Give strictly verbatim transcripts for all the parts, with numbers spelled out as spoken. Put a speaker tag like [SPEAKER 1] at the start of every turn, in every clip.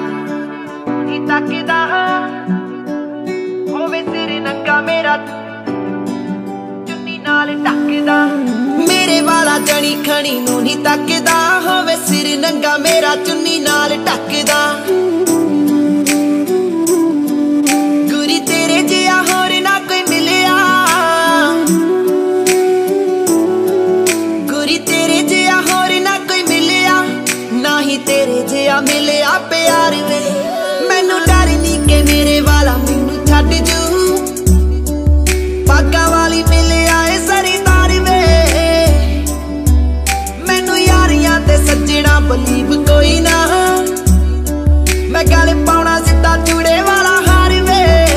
[SPEAKER 1] ही तकदा होवे सिर नंगा मेरा चुन्नी नाल ढकदा मेरे वाला जनी खणी नूं नहीं तकदा होवे सिर नंगा मेरा चुन्नी नाल ढकदा गुरी तेरे जिहा होर ना कोई मिलिया गुरी तेरे जिहा होर ना कोई मिलिया ना ही तेरे जिहा मिलिया प्यार वे मैनू डर नहीं के मेरे वाला मैनू छड्ड जू पागा वाली मिलिया ए सरीदार वे मैनू यारियां ते सज्जणा बलीव कोई ना मैं गल पाउणा सिद्धा चूड़े वाला हार वे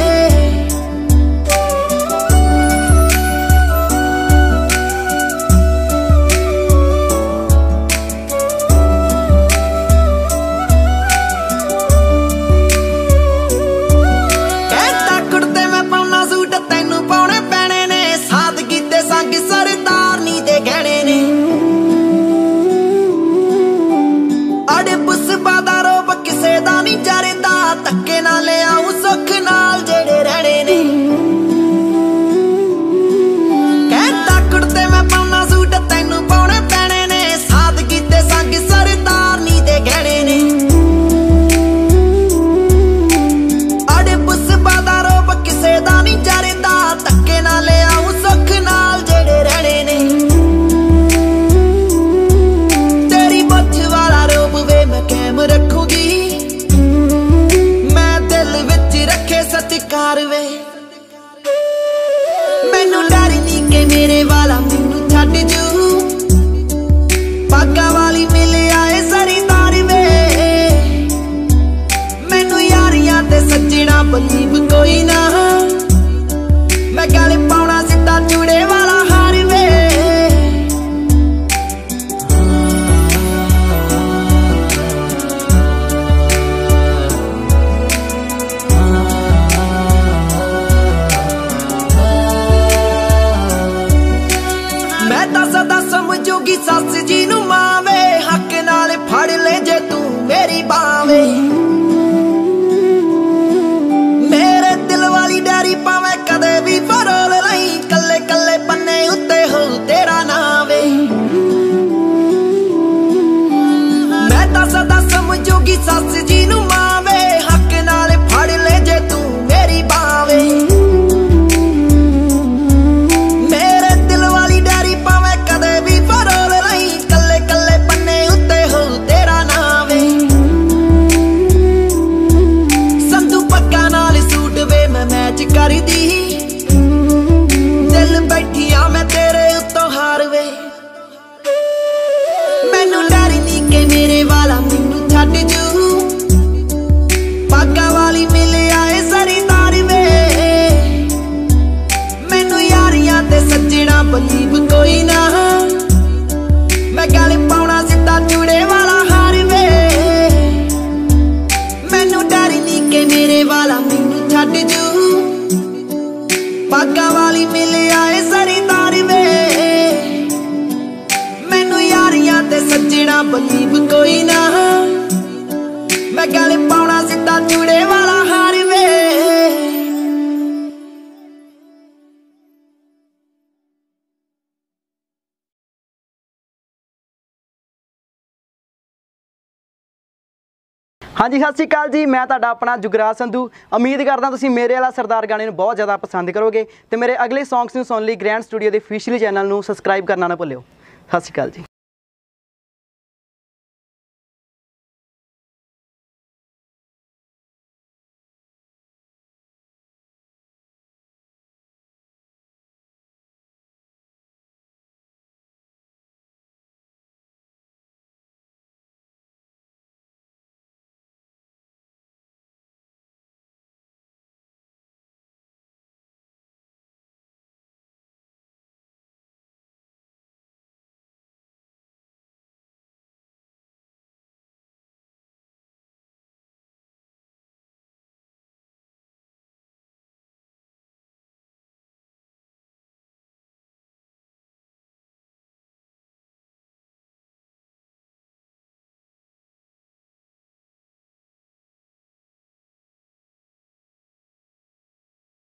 [SPEAKER 1] धक्के ना ले आऊं सुख नाल जेड़े रहने ने कहता कुड़ते मैं पाउना सूट तैनू पाउणे पैणे ने सादगी ते संग सरदार नी दे गहणे ने अड़े पुष्पा दा रूप किसे दा नी चरदा धक्के ना ले आऊं सुख नाल जेड़े रहने ने तेरी बच्च वाला रूप वे मैं कैम रखूंगी सत्कार वे मैनू डर नहीं के मेरे वाला मैनू छड्ड जू पागा वाली मिलिया ए सरीदार वे मैनू यारियां ते सज्जणा बलीव कोई ना मैं गल पाउणा सिद्धा चूड़े वाला हार वे सदा समझोगी सस जी नू मावे हक नाल फड़ ले जे तू मेरी बावे मेरे दिल वाली डायरी पावे कदे भी फरोल नहीं कल्ले कल्ले पन्ने उत्ते हो तेरा नावे मैं तां सदा समझोगी सस जी नू मावे हक नाल फड़ ले जे तू मेरी बावे कर दी दिल बैठिया मैं तेरे उत्तों हार वे मैनू डर नहीं के मेरे वाला मैनू छड्ड जू पागा वाली मिलिया ए सरीदार वे मैनू यारियां ते सज्जणा बलीव कोई ना मैं गल पाउणा सिद्धा चूड़े वाला हार वे मैनू डर नहीं के मेरे वाला मैनू छड्ड जू पागा वाली मिलिया ए सरीदार वे मैनू यारियां ते सज्जणा बलीव कोई ना मैं गल पाउणा सिद्धा चूड़े वाला हार वे
[SPEAKER 2] हाँ जी, सत श्री अकाल जी। मैं तुहाडा अपना जुगराज संधू। उम्मीद करदा तुसीं मेरे वाला सरदार गाने नूं बहुत ज़्यादा पसंद करोगे तो मेरे अगले सॉन्ग्स नूं सुन लई ग्रैंड स्टूडियो के ऑफिशियल चैनल नूं सबसक्राइब करना ना भुल्लिओ। सत श्री अकाल जी।